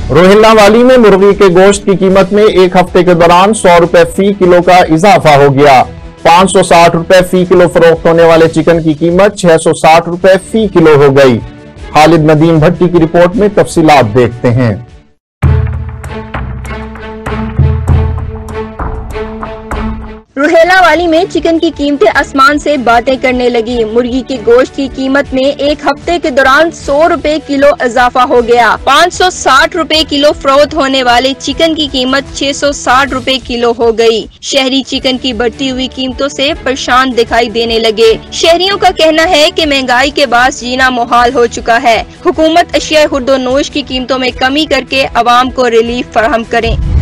रोहिल्ला वाली में मुर्गी के गोश्त की कीमत में एक हफ्ते के दौरान 100 रुपए फी किलो का इजाफा हो गया। 560 रुपए फी किलो फरोख्त होने वाले चिकन की कीमत 660 रुपए फी किलो हो गई। खालिद नदीम भट्टी की रिपोर्ट में तफसीलात देखते हैं। रोहिल्ला वाली में चिकन की कीमतें आसमान से बातें करने लगी। मुर्गी के गोश्त की कीमत में एक हफ्ते के दौरान 100 रुपए किलो इजाफा हो गया। 560 रुपए किलो फरोख्त होने वाले चिकन की कीमत 660 रुपए किलो हो गई। शहरी चिकन की बढ़ती हुई कीमतों से परेशान दिखाई देने लगे। शहरियों का कहना है कि महंगाई के बाद जीना मुहाल हो चुका है। हुकूमत अशिया खुर्दोनोश की कीमतों में कमी करके अवाम को रिलीफ फराहम करें।